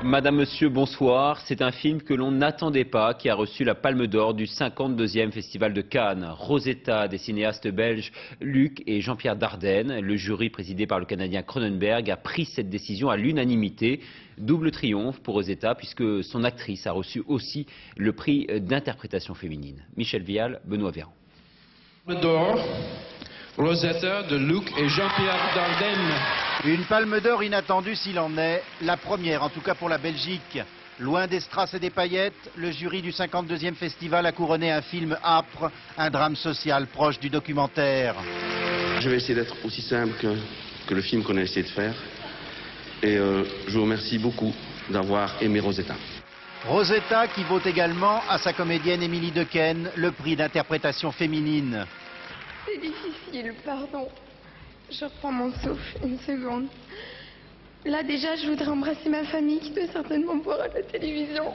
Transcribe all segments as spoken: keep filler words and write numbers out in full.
Madame, Monsieur, bonsoir. C'est un film que l'on n'attendait pas, qui a reçu la Palme d'Or du cinquante-deuxième Festival de Cannes. Rosetta, des cinéastes belges Luc et Jean-Pierre Dardenne. Le jury, présidé par le Canadien Cronenberg, a pris cette décision à l'unanimité. Double triomphe pour Rosetta, puisque son actrice a reçu aussi le prix d'interprétation féminine. Michel Vial, Benoît Véran. Palme d'Or, Rosetta de Luc et Jean-Pierre Dardenne. Une palme d'or inattendue s'il en est, la première en tout cas pour la Belgique. Loin des strass et des paillettes, le jury du cinquante-deuxième festival a couronné un film âpre, un drame social proche du documentaire. Je vais essayer d'être aussi simple que, que le film qu'on a essayé de faire. Et euh, je vous remercie beaucoup d'avoir aimé Rosetta. Rosetta qui vaut également à sa comédienne Émilie Dequesne le prix d'interprétation féminine. C'est difficile, pardon. Je reprends mon souffle, une seconde. Là, déjà, je voudrais embrasser ma famille qui doit certainement voir à la télévision.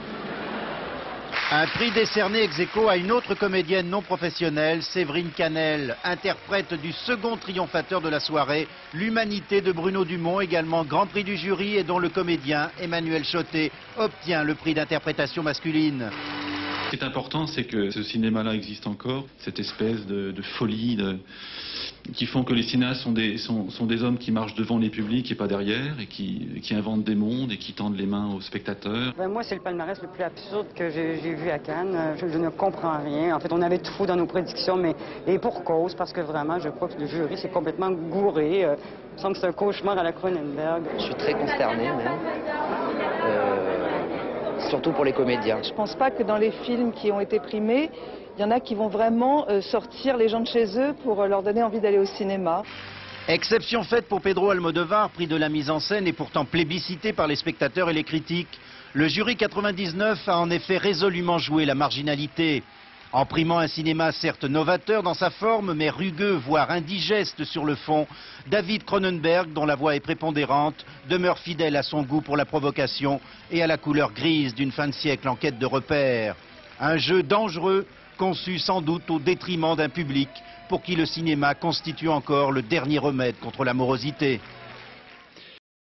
Un prix décerné ex aequo à une autre comédienne non professionnelle, Séverine Canel, interprète du second triomphateur de la soirée, L'Humanité de Bruno Dumont, également grand prix du jury et dont le comédien Emmanuel Chotet obtient le prix d'interprétation masculine. Ce qui est important, c'est que ce cinéma-là existe encore, cette espèce de, de folie de, qui font que les cinéastes sont des, sont, sont des hommes qui marchent devant les publics et pas derrière, et qui, qui inventent des mondes et qui tendent les mains aux spectateurs. Ben moi, c'est le palmarès le plus absurde que j'ai vu à Cannes. Je, je ne comprends rien. En fait, on avait tout fou dans nos prédictions, mais et pour cause, parce que vraiment, je crois que le jury s'est complètement gouré. Euh, il me semble que c'est un cauchemar à la Cronenberg. Je suis très consterné, même. Euh... Surtout pour les comédiens. Je ne pense pas que dans les films qui ont été primés, il y en a qui vont vraiment euh, sortir les gens de chez eux pour euh, leur donner envie d'aller au cinéma. Exception faite pour Pedro Almodovar, prix de la mise en scène et pourtant plébiscité par les spectateurs et les critiques. Le jury quatre-vingt-dix-neuf a en effet résolument joué la marginalité. En primant un cinéma certes novateur dans sa forme, mais rugueux, voire indigeste sur le fond, David Cronenberg, dont la voix est prépondérante, demeure fidèle à son goût pour la provocation et à la couleur grise d'une fin de siècle en quête de repères. Un jeu dangereux, conçu sans doute au détriment d'un public pour qui le cinéma constitue encore le dernier remède contre la morosité.